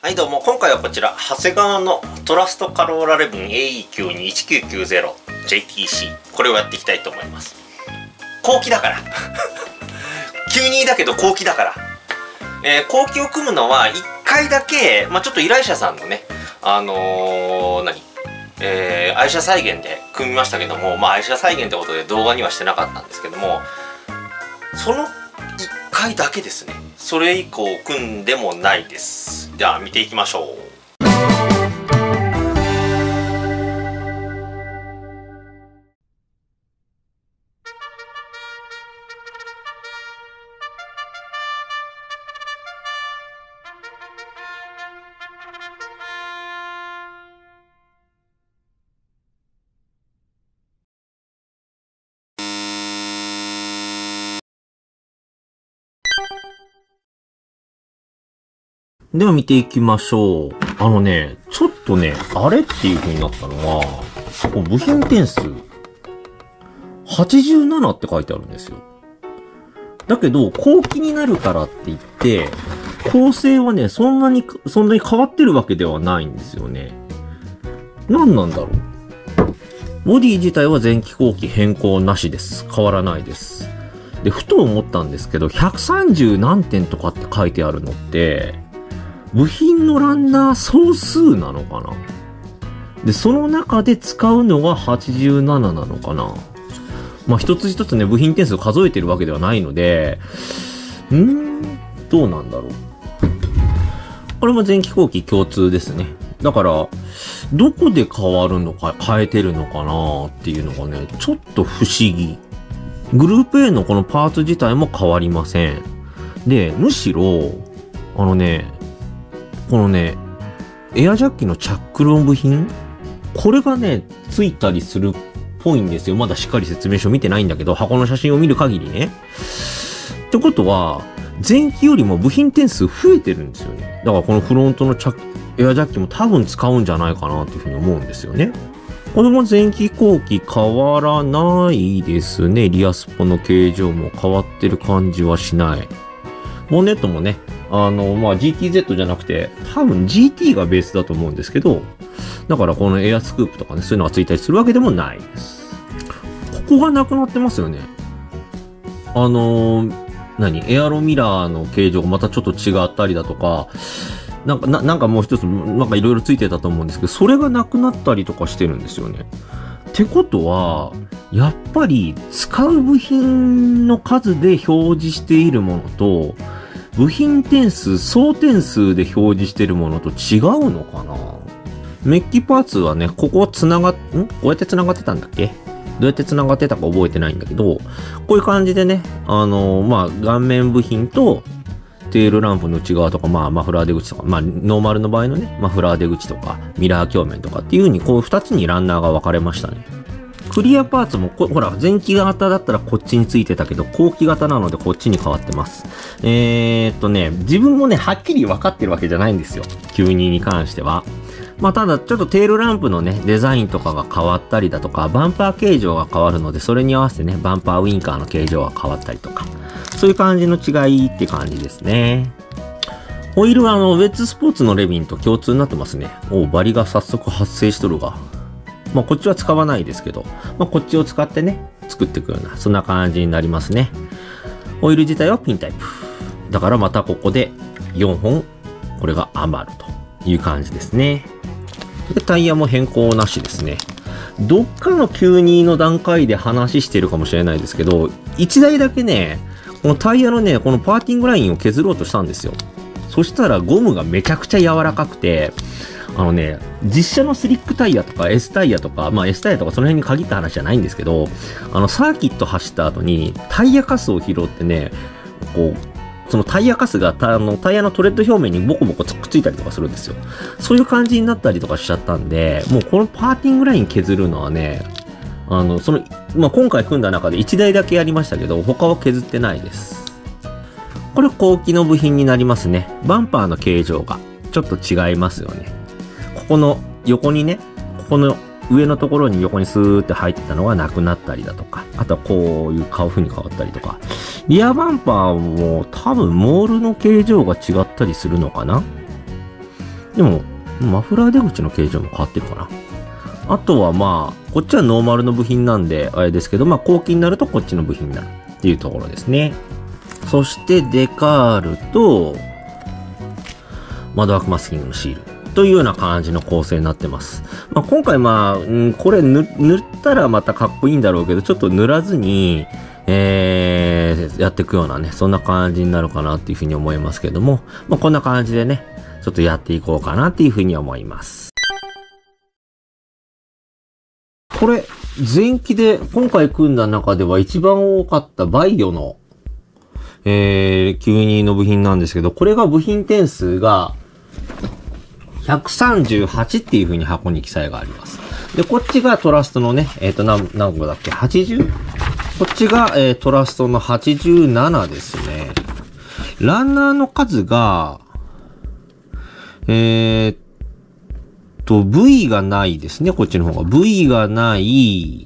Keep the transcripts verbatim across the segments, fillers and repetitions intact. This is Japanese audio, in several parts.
はいどうも、今回はこちら長谷川のトラストカローラレビン エーイーきゅうにいちきゅうきゅうゼロジェイティーシー これをやっていきたいと思います。後期だからきゅうじゅうにだけど後期だから、えー、後期を組むのはいっかいだけ、まあ、ちょっと依頼者さんのねあのー、何えー、愛車再現で組みましたけども、まあ愛車再現ってことで動画にはしてなかったんですけども、そのいっかいだけですね。それ以降組んでもないです。では見ていきましょう。では見ていきましょう。あのね、ちょっとね、あれっていう風になったのは、こう部品点数、はちじゅうななって書いてあるんですよ。だけど、後期になるからって言って、構成はね、そんなに、そんなに変わってるわけではないんですよね。何なんだろう。ボディ自体は前期後期変更なしです。変わらないです。で、ふと思ったんですけど、ひゃくさんじゅう何点とかって書いてあるのって、部品のランナー総数なのかな。で、その中で使うのがはちじゅうなななのかな。まあ、一つ一つね、部品点数を数えてるわけではないので、んー、どうなんだろう。これも前期後期共通ですね。だから、どこで変わるのか、変えてるのかなっていうのがね、ちょっと不思議。グループ A のこのパーツ自体も変わりません。で、むしろ、あのね、このね、エアジャッキのチャックの部品、これがね、ついたりするっぽいんですよ。まだしっかり説明書見てないんだけど、箱の写真を見る限りね。ってことは、前期よりも部品点数増えてるんですよね。だからこのフロントのチャエアジャッキも多分使うんじゃないかなっていうふうに思うんですよね。これも前期後期変わらないですね。リアスポの形状も変わってる感じはしない。ボンネットもね、あの、まあ、ジーティーゼット じゃなくて、多分 ジーティー がベースだと思うんですけど、だからこのエアスクープとかね、そういうのがついたりするわけでもないです。ここがなくなってますよね。あのー、何エアロミラーの形状がまたちょっと違ったりだとか、なんか、な、なんかもう一つ、なんかいろいろついてたと思うんですけど、それがなくなったりとかしてるんですよね。ってことは、やっぱり使う部品の数で表示しているものと、部品点数、総点数で表示してるものと違うのかな。メッキパーツはね、ここ繋がっ、んこうやって繋がってたんだっけどうやって繋がってたか覚えてないんだけど、こういう感じでね、あのー、まあ、顔面部品と、テールランプの内側とか、まあ、マフラー出口とか、まあ、ノーマルの場合のね、マフラー出口とか、ミラー鏡面とかっていう風に、こう二つにランナーが分かれましたね。クリアパーツもこ、ほら、前期型だったらこっちについてたけど、後期型なのでこっちに変わってます。えーっとね、自分もね、はっきり分かってるわけじゃないんですよ。きゅうじゅうにに関しては。まあ、ただ、ちょっとテールランプのね、デザインとかが変わったりだとか、バンパー形状が変わるので、それに合わせてね、バンパーウィンカーの形状が変わったりとか、そういう感じの違いって感じですね。ホイールはあの、ウェッツスポーツのレビンと共通になってますね。おバリが早速発生しとるが。まあ、こっちは使わないですけど、まあ、こっちを使ってね、作っていくような、そんな感じになりますね。オイル自体はピンタイプ。だからまたここでよんほん、これが余るという感じですね。で、タイヤも変更なしですね。どっかのきゅうじゅうにの段階で話してるかもしれないですけど、いちだいだけね、このタイヤのね、このパーティングラインを削ろうとしたんですよ。そしたらゴムがめちゃくちゃ柔らかくて、あのね、実車のスリックタイヤとか S タイヤとか、まあ S タイヤとかその辺に限った話じゃないんですけど、あのサーキット走った後にタイヤカスを拾ってね、こう、そのタイヤカスがタあのタイヤのトレッド表面にボコボコくっついたりとかするんですよ。そういう感じになったりとかしちゃったんで、もうこのパーティングライン削るのはね、あの、その、まあ今回組んだ中でいちだいだけやりましたけど、他は削ってないです。これ後期の部品になりますね。バンパーの形状がちょっと違いますよね。ここの横にね、ここの上のところに横にスーって入ってたのがなくなったりだとか、あとはこういう顔風に変わったりとか、リアバンパーも多分モールの形状が違ったりするのかな。 でも、マフラー出口の形状も変わってるかな。あとはまあ、こっちはノーマルの部品なんで、あれですけど、まあ、後期になるとこっちの部品になるっていうところですね。そして、デカールと、窓枠マスキングのシール。というような感じの構成になってます。まあ、今回まあ、うん、これ塗ったらまたかっこいいんだろうけど、ちょっと塗らずに、えー、やっていくようなね、そんな感じになるかなっていうふうに思いますけども、まあ、こんな感じでね、ちょっとやっていこうかなっていうふうに思います。これ、前期で今回組んだ中では一番多かったバイオの、えー、きゅうじゅうにの部品なんですけど、これが部品点数がひゃくさんじゅうはちっていう風に箱に記載があります。で、こっちがトラストのね、えっと、何、何個だっけ ?はちじゅう? こっちが、えー、トラストのはちじゅうななですね。ランナーの数が、えー、っと、V がないですね、こっちの方が。V がない、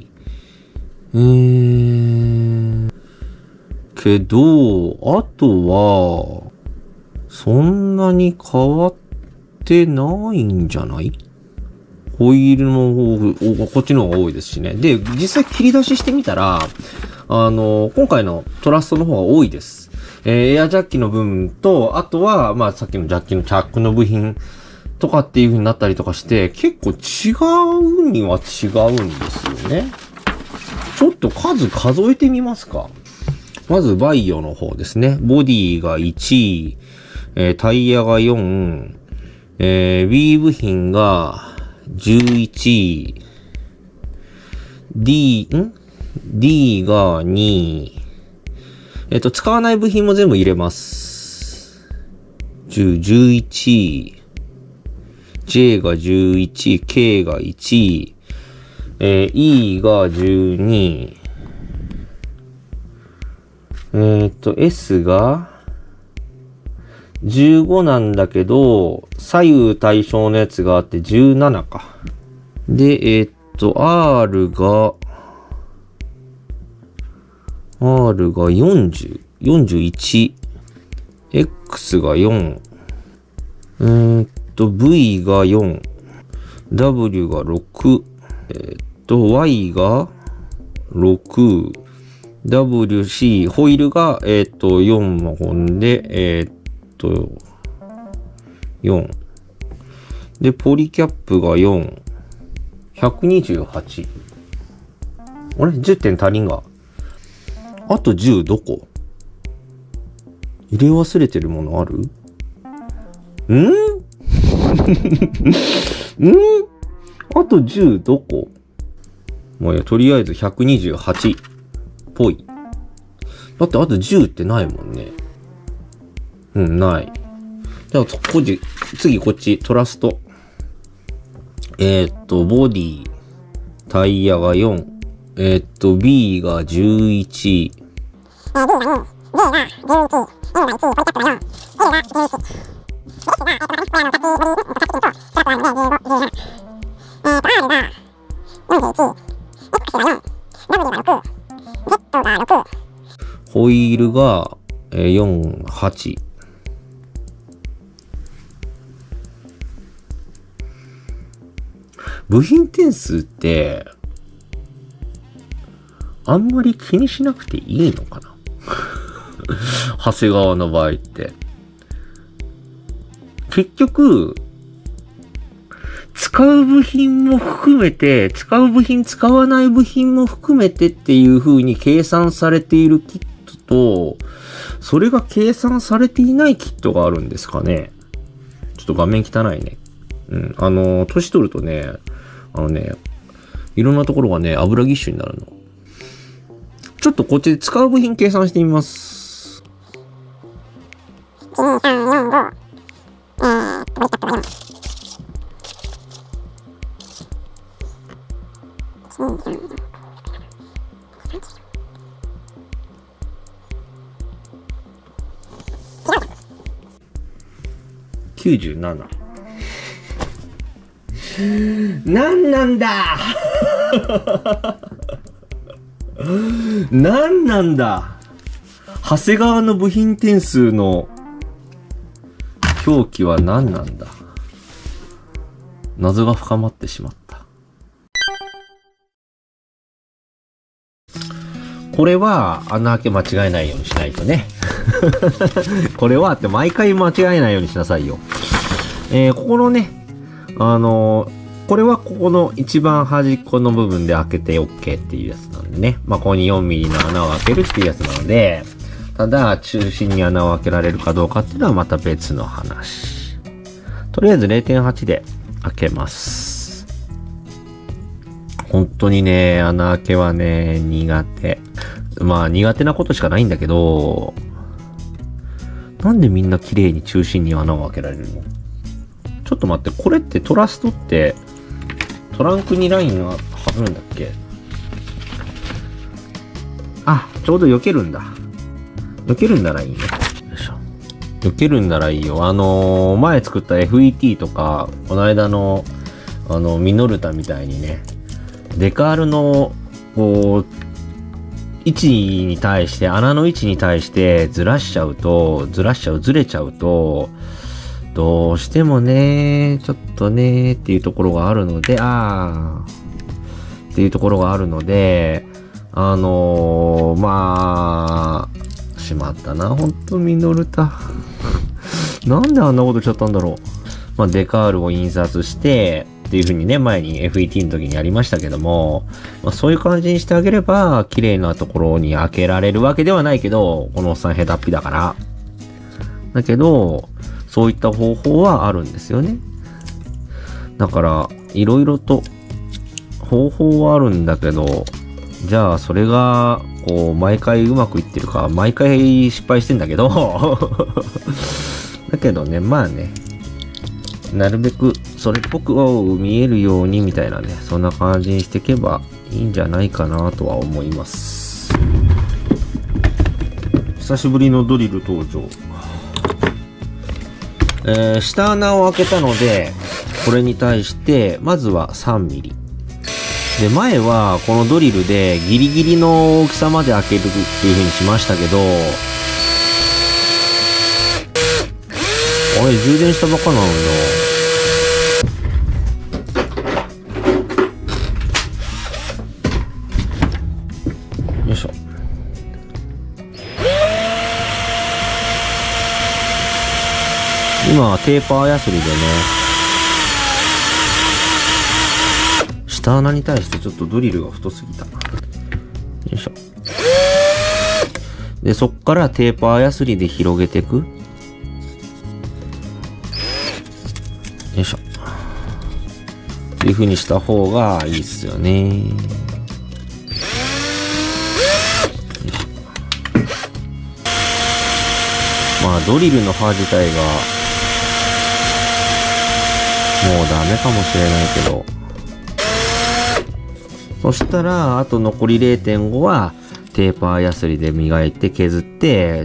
えー、けど、あとは、そんなに変わってないんじゃない？ホイールの方、こっちの方が多いですしね。で、実際切り出ししてみたら、あの、今回のトラストの方が多いです。えー、エアジャッキの部分と、あとは、まあさっきのジャッキのチャックの部品とかっていう風になったりとかして、結構違うには違うんですよね。ちょっと数数えてみますか。まずバイオの方ですね。ボディがいち、えー、タイヤがよん、えー、B 部品がじゅういち、D、ん ?D がに、えっと、使わない部品も全部入れます。じゅう、じゅういち、J がじゅういち、K がいち、えー、E がじゅうに、えっと、S がじゅうごなんだけど、左右対称のやつがあってじゅうななか。で、えっと、R が、R がよんじゅう、よんじゅういち、X がよん、えー、っと、V がよん、W がろく、えー、っと、Y がろく、ダブリューシー、ホイールが、えー、っと、よん本で、えー、っと、よん。で、ポリキャップがよん、ひゃくにじゅうはち。あれ ?じゅってん足りんが。あとじゅうどこ？入れ忘れてるものある？んんあとじゅうどこ？もういや、とりあえずひゃくにじゅうはち。ぽい。だってあとじゅうってないもんね。うん、ない。じゃあ、こっち、次こっち、トラスト。えー、っと、ボディ、タイヤがよん。えー、っと、B がじゅういち。えー、B がに、J がじゅういち、L がじゅういち、L がいち、ポリキャップがよん。X が、えー、っと、よん、ご、ろく、ぜろ、ろく、ろく、ろく、ホイールがよん、はち。部品点数って、あんまり気にしなくていいのかな長谷川の場合って。結局、使う部品も含めて、使う部品、使わない部品も含めてっていう風に計算されているキットと、それが計算されていないキットがあるんですかね。ちょっと画面汚いね。うん。あの、年取るとね、あのね、いろんなところがね、油ぎっしゅになるの。ちょっとこっちで使う部品計算してみます。いち、に、さん、よん、ご。えー、ポリキャップがよん。きゅうじゅうなな。なんなんだなんなんだ長谷川の部品点数の表記は何なんだ謎が深まってしまった。これは穴開け間違えないようにしないとね。これはって毎回間違えないようにしなさいよ。えー、ここのね、あのー、これはここの一番端っこの部分で開けて OK っていうやつなんでね。まあ、ここによんミリの穴を開けるっていうやつなので、ただ中心に穴を開けられるかどうかっていうのはまた別の話。とりあえず れいてんはち で開けます。本当にね、穴開けはね、苦手。まあ苦手なことしかないんだけど、なんでみんな綺麗に中心に穴を開けられるの？ちょっと待って、これってトラストってトランクにラインがはるんだっけ？あ、ちょうど避けるんだ。避けるんならいいね。よいしょ。避けるんならいいよ。あのー、前作った エフイーティー とか、この間の、あの、ミノルタみたいにね、デカールの、こう、位置に対して、穴の位置に対してずらしちゃうと、ずらしちゃう、ずれちゃうと、どうしてもね、ちょっとね、っていうところがあるので、あー、っていうところがあるので、あのー、まあ、しまったな、ほんとミノルタ。なんであんなことしちゃったんだろう。まあ、デカールを印刷して、っていう風にね、前に エフイーティー の時にやりましたけども、まあ、そういう感じにしてあげれば、綺麗なところに開けられるわけではないけど、このおっさんヘタっぴだから。だけど、そういった方法はあるんですよね。だから、いろいろと方法はあるんだけど、じゃあそれが、こう、毎回うまくいってるか、毎回失敗してんだけど、だけどね、まあね、なるべくそれっぽく見えるようにみたいなね、そんな感じにしていけばいいんじゃないかなとは思います。久しぶりのドリル登場。えー、下穴を開けたので、これに対してまずはさんミリで、前はこのドリルでギリギリの大きさまで開けるっていう風にしましたけど、あれ充電したばっかなのよ。よいしょ。今はテーパーヤスリでね、下穴に対してちょっとドリルが太すぎた。よいしょ。で、そっからテーパーヤスリで広げていく。よいしょ。っていう風にした方がいいっすよね。まあドリルの刃自体がもうダメかもしれないけど、そしたらあと残り れいてんご はテーパーヤスリで磨いて削って、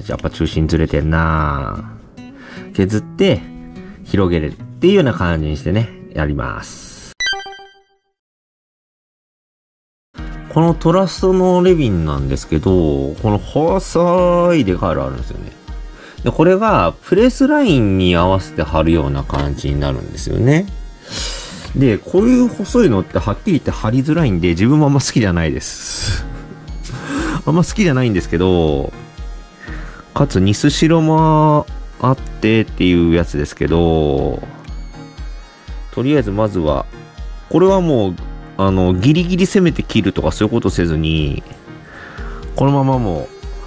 やっぱ中心ずれてんなぁ、削って広げれるっていうような感じにしてね、やります。このトラストのレビンなんですけど、この細いデカールあるんですよね。で、これがプレスラインに合わせて貼るような感じになるんですよね。で、こういう細いのってはっきり言って貼りづらいんで、自分もあんま好きじゃないです。あんま好きじゃないんですけど、かつニスシロもあってっていうやつですけど、とりあえずまずは、これはもう、あの、ギリギリ攻めて切るとかそういうことせずに、このままもう、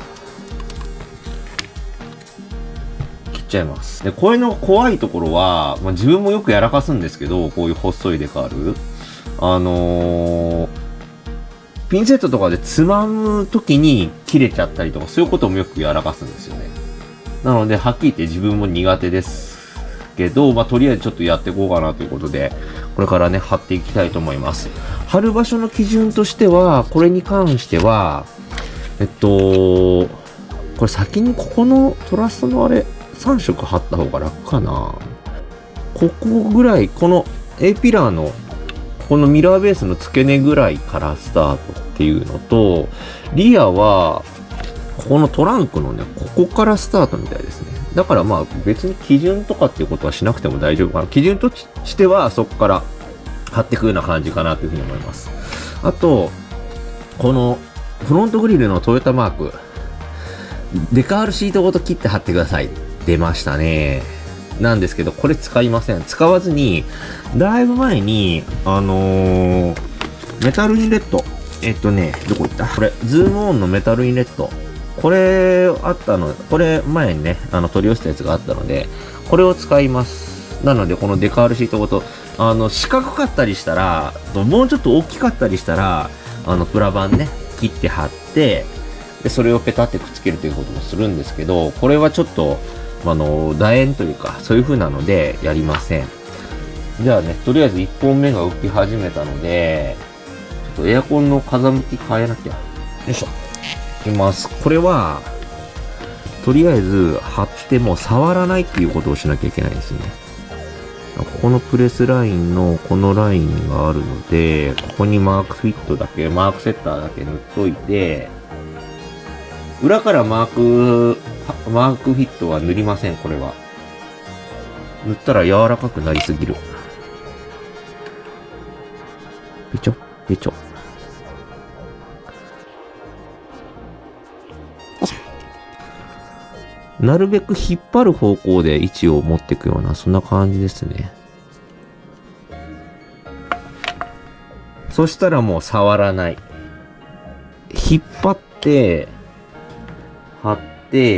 切っちゃいます。で、これの怖いところは、まあ、自分もよくやらかすんですけど、こういう細いデカール。あのー、ピンセットとかでつまむときに切れちゃったりとか、そういうこともよくやらかすんですよね。なので、はっきり言って自分も苦手ですけど、まあ、とりあえずちょっとやっていこうかなということで、これからね、貼っていきたいと思います。貼る場所の基準としては、これに関しては、えっと、これ先にここのトラストのあれ、さん色貼った方が楽かな。ここぐらい、この A ピラーの、このミラーベースの付け根ぐらいからスタートっていうのと、リアは、ここのトランクのね、ここからスタートみたいですね。だからまあ別に基準とかっていうことはしなくても大丈夫かな。基準としてはそこから貼っていくような感じかなというふうに思います。あと、このフロントグリルのトヨタマーク、デカールシートごと切って貼ってください。出ましたね。なんですけど、これ使いません。使わずに、だいぶ前に、あのー、メタルインレット。えっとね、どこ行った？これ、ズームオンのメタルインレット。これ、あったの、これ、前にね、あの、取り寄せたやつがあったので、これを使います。なので、このデカールシートごと、あの、四角かったりしたら、もうちょっと大きかったりしたら、あの、プラ板ね、切って貼って、で、それをペタってくっつけるということもするんですけど、これはちょっと、あの、楕円というか、そういう風なので、やりません。じゃあね、とりあえずいっぽんめが浮き始めたので、ちょっとエアコンの風向き変えなきゃ。よいしょ。いきます。これは、とりあえず、貼っても触らないっていうことをしなきゃいけないですね。ここのプレスラインのこのラインがあるので、ここにマークフィットだけ、マークセッターだけ塗っといて、裏からマーク、マークフィットは塗りません、これは。塗ったら柔らかくなりすぎる。ぺちょ、ぺちょ。なるべく引っ張る方向で位置を持っていくような、そんな感じですね。そしたらもう触らない。引っ張って、貼って、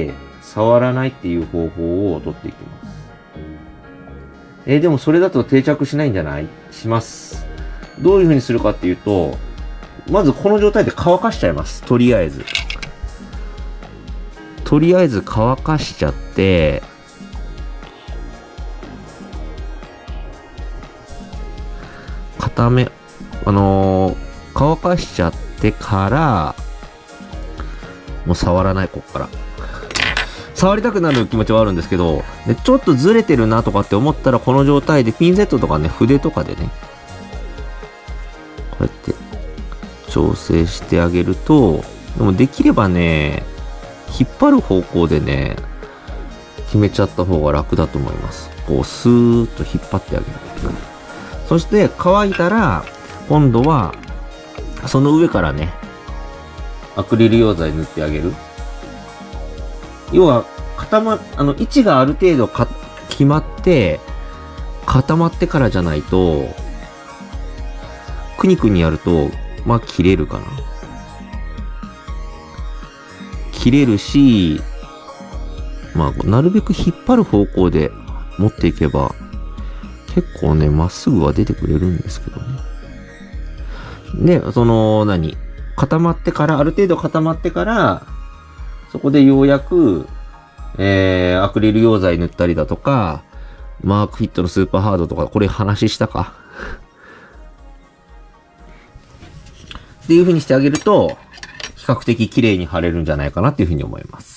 触らないっていう方法を取っていきます。えー、でもそれだと定着しないんじゃない？します。どういう風にするかっていうと、まずこの状態で乾かしちゃいます。とりあえず。とりあえず乾かしちゃって、固め、あのー、乾かしちゃってから、もう触らない、こっから。触りたくなる気持ちはあるんですけど、でちょっとずれてるなとかって思ったら、この状態でピンセットとかね、筆とかでね、こうやって調整してあげると、でもできればね、引っ張る方向でね、決めちゃった方が楽だと思います。こう、スーッと引っ張ってあげる。そして乾いたら、今度は、その上からね、アクリル溶剤塗ってあげる。要は、固ま、あの、位置がある程度か、決まって、固まってからじゃないと、くにくにやると、まあ、切れるかな。切れるし、まあ、なるべく引っ張る方向で持っていけば、結構ね、まっすぐは出てくれるんですけどね。で、その、何固まってから、ある程度固まってから、そこでようやく、えー、アクリル溶剤塗ったりだとか、マークフィットのスーパーハードとか、これ話したかっていう風にしてあげると、比較的綺麗に貼れるんじゃないかなっていう風に思います。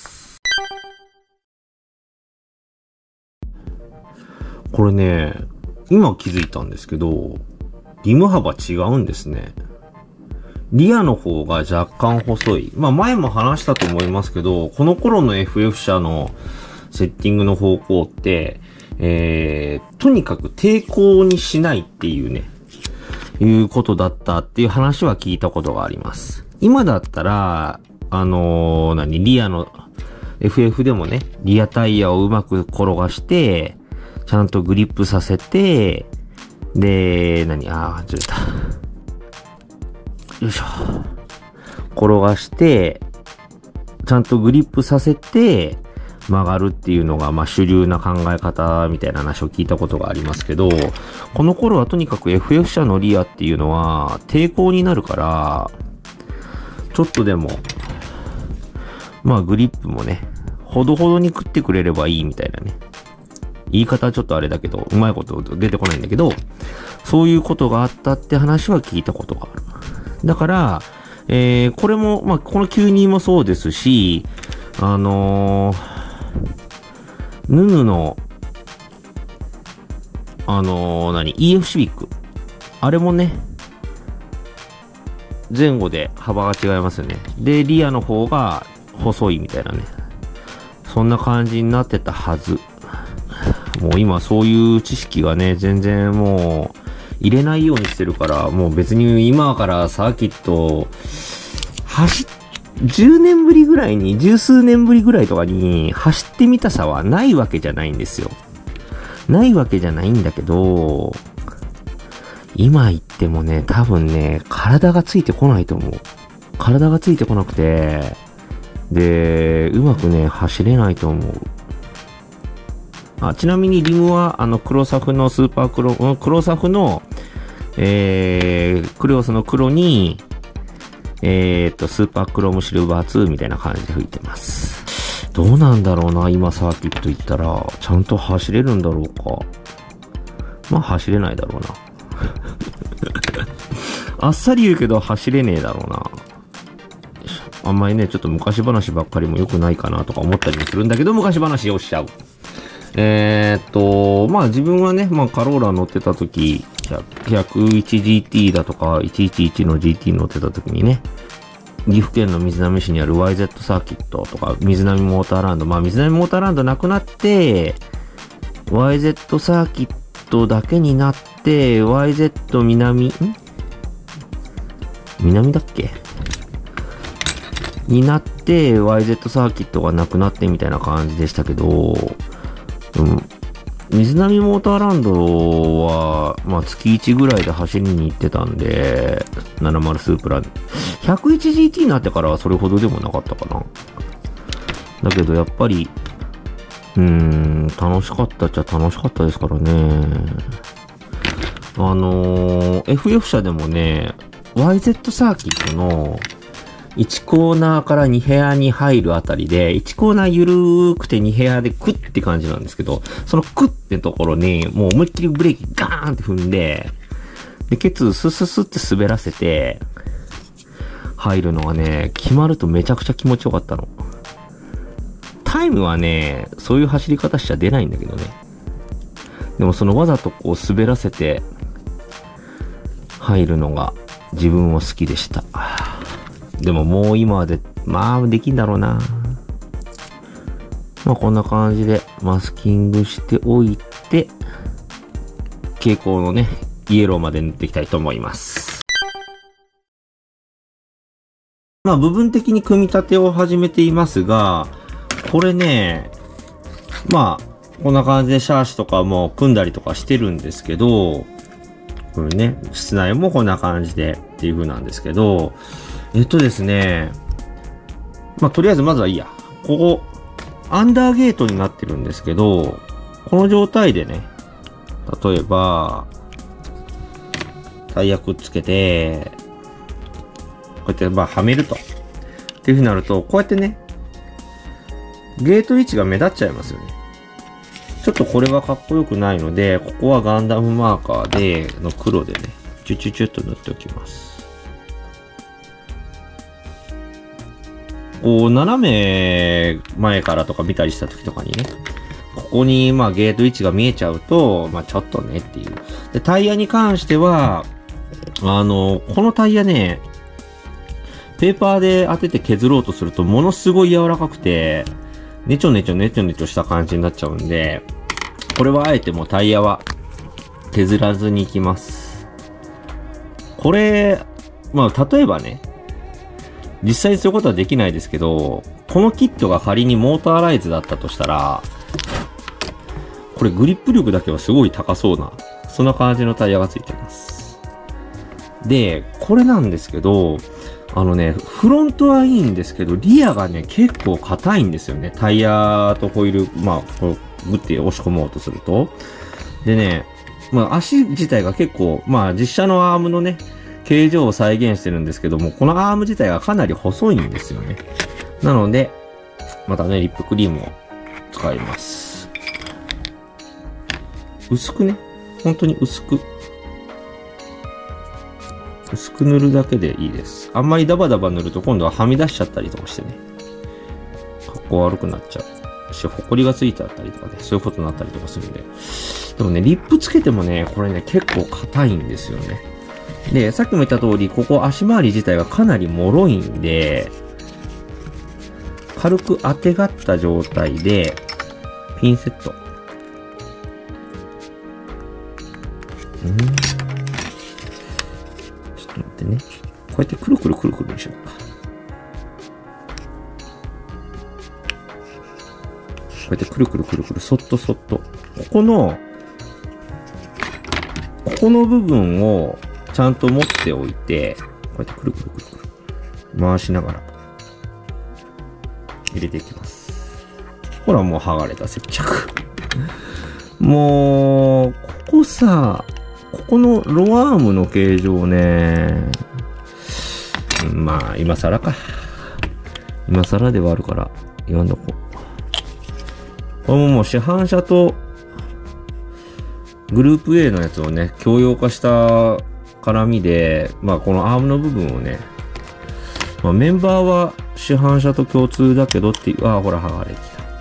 これね、今気づいたんですけど、リム幅違うんですね。リアの方が若干細い。まあ前も話したと思いますけど、この頃の エフエフ 車のセッティングの方向って、えー、とにかく抵抗にしないっていうね、いうことだったっていう話は聞いたことがあります。今だったら、あのー、何、リアの エフエフ でもね、リアタイヤをうまく転がして、ちゃんとグリップさせて、で、何、あー、ずれた。よいしょ。転がして、ちゃんとグリップさせて、曲がるっていうのが、まあ、主流な考え方みたいな話を聞いたことがありますけど、この頃はとにかく エフエフ 車のリアっていうのは抵抗になるから、ちょっとでも、まあグリップもね、ほどほどに食ってくれればいいみたいなね。言い方はちょっとあれだけど、うまいこと出てこないんだけど、そういうことがあったって話は聞いたことがある。だから、えー、これも、まあこのきゅうにもそうですし、あのー、ヌヌの、あのー、何 イーエフ シビック。あれもね、前後で幅が違いますよね。で、リアの方が細いみたいなね。そんな感じになってたはず。もう今そういう知識がね、全然もう入れないようにしてるから、もう別に今からサーキット、走っ、じゅうねんぶりぐらいに、十数年ぶりぐらいとかに走ってみたさはないわけじゃないんですよ。ないわけじゃないんだけど、今言ってもね、多分ね、体がついてこないと思う。体がついてこなくて、で、うまくね、走れないと思う。あ、ちなみにリムは、あの、黒サフのスーパークロ、黒サフの、えー、クレオスの黒に、えーっと、スーパークロームシルバーツーみたいな感じで吹いてます。どうなんだろうな、今サーキット行ったら、ちゃんと走れるんだろうか。まあ、走れないだろうな。あっさり言うけど、走れねえだろうな。あんまりね、ちょっと昔話ばっかりも良くないかなとか思ったりもするんだけど、昔話をしちゃう。えーっと、まあ自分はね、まあカローラ乗ってた時、ひゃくいちジーティー だとか、いちいちいちの ジーティー 乗ってた時にね、岐阜県の瑞浪市にある ワイゼット サーキットとか、瑞浪モーターランド、まあ瑞浪モーターランドなくなって、ワイゼット サーキットだけになって、ワイゼット 南、ん南だっけになって、ワイゼット サーキットがなくなってみたいな感じでしたけど、うん。水波モーターランドは、まあ月いちぐらいで走りに行ってたんで、ななじゅうスープラ。ひゃくいちジーティー になってからはそれほどでもなかったかな。だけどやっぱり、うーん、楽しかったっちゃ楽しかったですからね。あのー、エフエフ 車でもね、ワイゼット サーキットの、いちコーナーからに部屋に入るあたりで、いちコーナーゆるーくてに部屋でクッって感じなんですけど、そのクッってところに、もう思いっきりブレーキガーンって踏んで、で、ケツスススって滑らせて、入るのがね、決まるとめちゃくちゃ気持ちよかったの。タイムはね、そういう走り方しちゃ出ないんだけどね。でもそのわざとこう滑らせて、入るのが自分は好きでした。でももう今はで、まあできんだろうな。まあこんな感じでマスキングしておいて、蛍光のね、イエローまで塗っていきたいと思います。まあ部分的に組み立てを始めていますが、これね、まあこんな感じでシャーシとかも組んだりとかしてるんですけど、これね、室内もこんな感じでっていう風なんですけど、えっとですね、まあ、とりあえずまずはいいや。ここ、アンダーゲートになってるんですけど、この状態でね、例えば、タイヤくっつけて、こうやってまあはめると。っていう風になると、こうやってね、ゲート位置が目立っちゃいますよね。ちょっとこれはかっこよくないので、ここはガンダムマーカーで、の黒でね、チュチュチュっと塗っておきます。こう、斜め前からとか見たりした時とかにね、ここに、まあ、ゲート位置が見えちゃうと、まあ、ちょっとねっていう。で、タイヤに関しては、あの、このタイヤね、ペーパーで当てて削ろうとすると、ものすごい柔らかくて、ねちょねちょねちょねちょした感じになっちゃうんで、これはあえてもうタイヤは削らずにいきます。これ、まあ、例えばね、実際そういうことはできないですけど、このキットが仮にモーターライズだったとしたら、これグリップ力だけはすごい高そうな、そんな感じのタイヤがついてます。で、これなんですけど、あのね、フロントはいいんですけど、リアがね、結構硬いんですよね。タイヤとホイール、まあ、こうグッて押し込もうとすると。でね、まあ足自体が結構、まあ実車のアームのね、形状を再現してるんですけども、このアーム自体がかなり細いんですよね。なので、またね、リップクリームを使います。薄くね、本当に薄く。薄く塗るだけでいいです。あんまりダバダバ塗ると今度ははみ出しちゃったりとかしてね。格好悪くなっちゃう。し、ホコリがついてあったりとかね、そういうことになったりとかするんで。でもね、リップつけてもね、これね、結構硬いんですよね。で、さっきも言った通り、ここ足回り自体がかなり脆いんで、軽く当てがった状態で、ピンセット。うーん。 ってね。こうやってくるくるくるくるにしようか。こうやってくるくるくるくる、そっとそっと。ここの、ここの部分をちゃんと持っておいて、こうやってくるくるくるくる。回しながら、入れていきます。ほら、もう剥がれた、接着。もう、ここさ、ここのロアームの形状ね、まあ、今更か。今更ではあるから、言わんとこ。これももう市販車と、グループ A のやつをね、共用化した絡みで、まあこのアームの部分をね、まあメンバーは市販車と共通だけどっていう、ああ、ほら、剥がれてきた。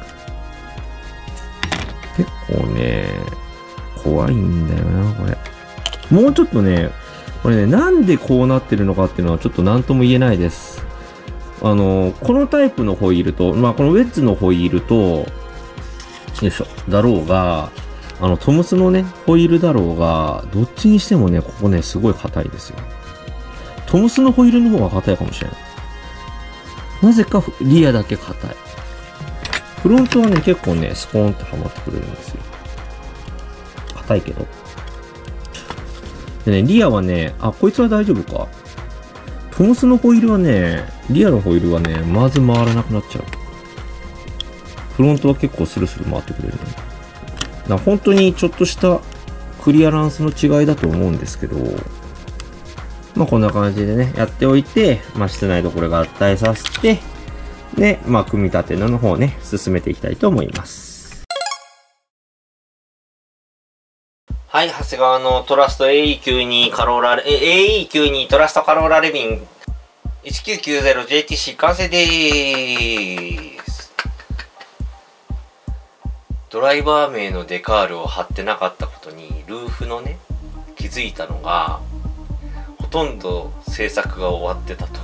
結構ね、怖いんだよな、これ。もうちょっとね、これね、なんでこうなってるのかっていうのはちょっと何とも言えないです。あの、このタイプのホイールと、まあこのウェッジのホイールと、よいしょ、だろうが、あの、トムスのね、ホイールだろうが、どっちにしてもね、ここね、すごい硬いですよ。トムスのホイールの方が硬いかもしれない。なぜかリアだけ硬い。フロントはね、結構ね、スコーンとはまってくれるんですよ。硬いけど。でね、リアはね、あ、こいつは大丈夫か。トムスのホイールはね、リアのホイールはね、まず回らなくなっちゃう。フロントは結構スルスル回ってくれるね。だから本当にちょっとしたクリアランスの違いだと思うんですけど、まあこんな感じでね、やっておいて、まあ室内とこれが合体させて、で、まあ組み立ての方ね、進めていきたいと思います。はい、長谷川のトラスト エーイーきゅうじゅうに カローラ、エーイーきゅうじゅうに トラストカローラレビン いちきゅうきゅうゼロジェーティーシー 完成でーす。ドライバー名のデカールを貼ってなかったことにルーフのね気づいたのがほとんど制作が終わってた時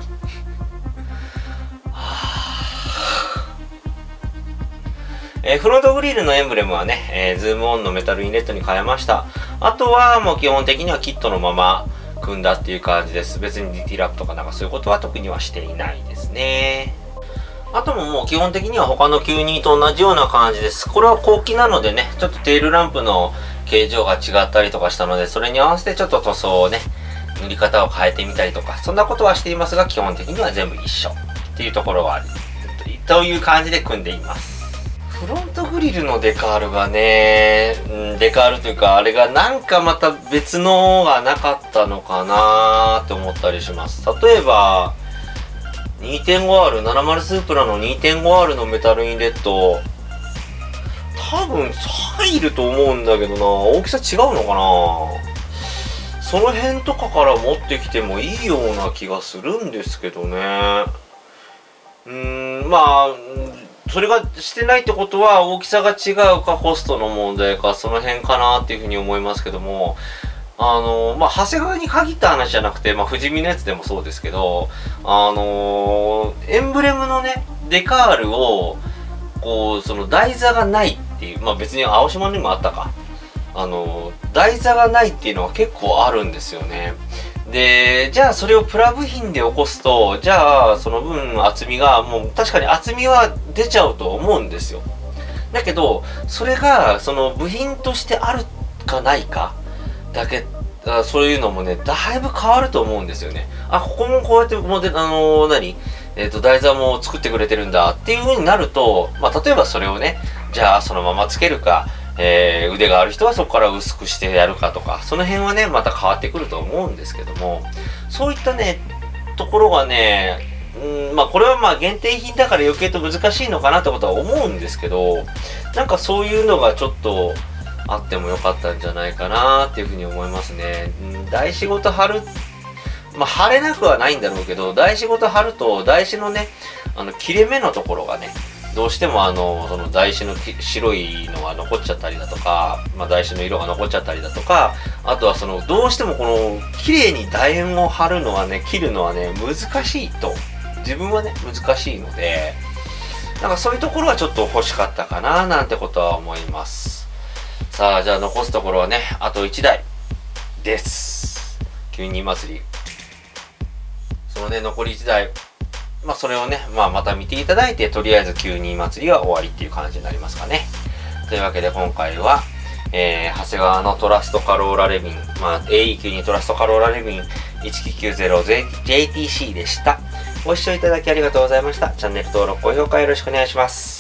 えー、フロントグリルのエンブレムはね、えー、ズームオンのメタルインレットに変えました。あとはもう基本的にはキットのまま組んだっていう感じです。別にディティラップとかなんかそういうことは特にはしていないですね。あとももう基本的には他のきゅうじゅうにと同じような感じです。これは後期なのでね、ちょっとテールランプの形状が違ったりとかしたので、それに合わせてちょっと塗装をね、塗り方を変えてみたりとか、そんなことはしていますが、基本的には全部一緒っていうところはある。という感じで組んでいます。フロントグリルのデカールがね、うん、デカールというか、あれがなんかまた別のがなかったのかなーって思ったりします。例えば、にてんごアール、ななじゅうスープラの にてんごアール のメタルインレット、多分入ると思うんだけどな、大きさ違うのかな。その辺とかから持ってきてもいいような気がするんですけどね。うーん、まあ、それがしてないってことは大きさが違うかコストの問題かその辺かなっていうふうに思いますけども、あのまあ長谷川に限った話じゃなくて、まあ、富士見のやつでもそうですけど、あのエンブレムのねデカールをこうその台座がないっていう、まあ別に青島にもあったか、あの台座がないっていうのは結構あるんですよね。で、じゃあそれをプラ部品で起こすと、じゃあその分厚みが、もう確かに厚みは出ちゃうと思うんですよ。だけど、それがその部品としてあるかないかだけ、そういうのもね、だいぶ変わると思うんですよね。あ、ここもこうやってモデル、あのー、何えっと、台座も作ってくれてるんだっていう風になると、まあ例えばそれをね、じゃあそのままつけるか、えー、腕がある人はそこから薄くしてやるかとか、その辺はね、また変わってくると思うんですけども、そういったね、ところがね、うん、まあこれはまあ限定品だから余計と難しいのかなってことは思うんですけど、なんかそういうのがちょっとあってもよかったんじゃないかなっていうふうに思いますね。うん、台仕事貼る、まあ貼れなくはないんだろうけど、台仕事貼ると台紙のね、あの切れ目のところがね、どうしてもあの、その台紙の白いのが残っちゃったりだとか、まあ台紙の色が残っちゃったりだとか、あとはその、どうしてもこの、綺麗に楕円を貼るのはね、切るのはね、難しいと。自分はね、難しいので、なんかそういうところはちょっと欲しかったかな、なんてことは思います。さあ、じゃあ残すところはね、あといちだいです。きゅうじゅうに祭り。 のね、残りいちだい、まあそれをね、まあまた見ていただいて、とりあえずきゅうに祭りは終わりっていう感じになりますかね。というわけで今回は、えー、長谷川のトラストカローラレビン、まあ エーイーきゅうに トラストカローラレビン いちきゅうきゅうゼロ ジェイティーシー でした。ご視聴いただきありがとうございました。チャンネル登録、高評価よろしくお願いします。